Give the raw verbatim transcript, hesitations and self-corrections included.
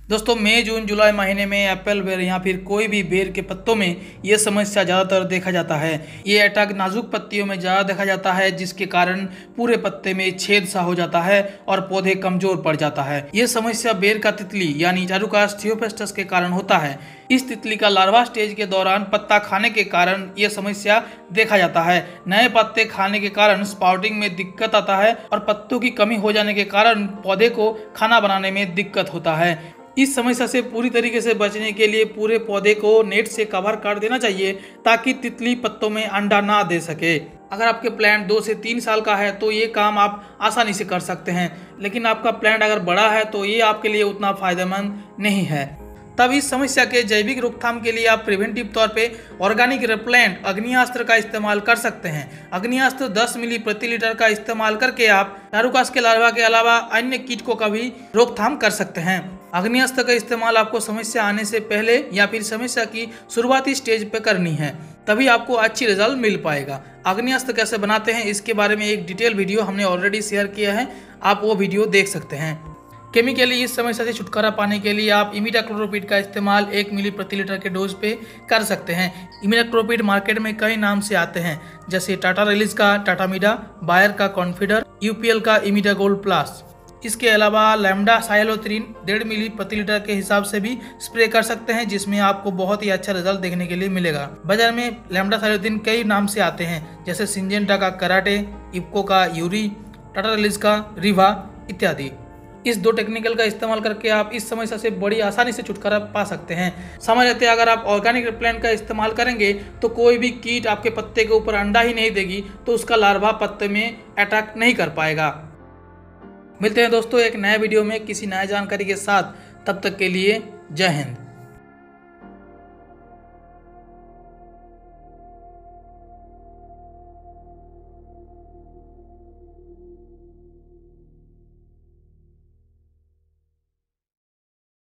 दोस्तों मई जून जुलाई महीने में एप्पल बेर या फिर कोई भी बेर के पत्तों में ये समस्या ज़्यादातर देखा जाता है। ये अटैक नाजुक पत्तियों में ज़्यादा देखा जाता है, जिसके कारण पूरे पत्ते में छेद सा हो जाता है और पौधे कमजोर पड़ जाता है। ये समस्या बेर का तितली यानी चारुकास थियोपेस्टस के कारण होता है। इस तितली का लार्वा स्टेज के दौरान पत्ता खाने के कारण ये समस्या देखा जाता है। नए पत्ते खाने के कारण स्पाउटिंग में दिक्कत आता है और पत्तों की कमी हो जाने के कारण पौधे को खाना बनाने में दिक्कत होता है। इस समस्या से पूरी तरीके से बचने के लिए पूरे पौधे को नेट से कवर कर देना चाहिए ताकि तितली पत्तों में अंडा ना दे सके। अगर आपके प्लांट दो से तीन साल का है तो ये काम आप आसानी से कर सकते हैं, लेकिन आपका प्लांट अगर बड़ा है तो ये आपके लिए उतना फायदेमंद नहीं है। तब इस समस्या के जैविक रोकथाम के लिए आप प्रिवेंटिव तौर पे ऑर्गेनिक रिपेलेंट अग्नियास्त्र का इस्तेमाल कर सकते हैं। अग्नियास्त्र दस मिली प्रति लीटर का इस्तेमाल करके आप चारुकास के लार्वा के अलावा अन्य कीटकों का भी रोकथाम कर सकते हैं। अग्नियास्त्र का इस्तेमाल आपको समस्या आने से पहले या फिर समस्या की शुरुआती स्टेज पे करनी है, तभी आपको अच्छी रिजल्ट मिल पाएगा। अग्नियास्त्र कैसे बनाते हैं इसके बारे में एक डिटेल वीडियो हमने ऑलरेडी शेयर किया है, आप वो वीडियो देख सकते हैं। केमिकली इस समस्या से छुटकारा पाने के लिए आप इमिडाक्लोप्रिड का इस्तेमाल एक मिली प्रति लीटर के डोज पे कर सकते हैं। इमिडाक्लोप्रिड मार्केट में कई नाम से आते हैं, जैसे टाटा रिलीज का टाटामीडा, बायर का कॉन्फिडर, यूपीएल का इमिडा गोल्ड प्लस। इसके अलावा लैम्डा साइलोथ्रीन डेढ़ मिली प्रति लीटर के हिसाब से भी स्प्रे कर सकते हैं, जिसमें आपको बहुत ही अच्छा रिजल्ट देखने के लिए मिलेगा। बाजार में लैम्डा साइलोथ्रीन कई नाम से आते हैं, जैसे सिंजेंटा का कराटे, इफ्को का यूरी, टाटा रिलीज का रिवा इत्यादि। इस दो टेक्निकल का इस्तेमाल करके आप इस समस्या से बड़ी आसानी से छुटकारा पा सकते हैं। समझ लेते हैं, अगर आप ऑर्गेनिक रिपेलेंट का इस्तेमाल करेंगे तो कोई भी कीट आपके पत्ते के ऊपर अंडा ही नहीं देगी, तो उसका लार्वा पत्ते में अटैक नहीं कर पाएगा। मिलते हैं दोस्तों एक नए वीडियो में किसी नए जानकारी के साथ, तब तक के लिए जय हिंद।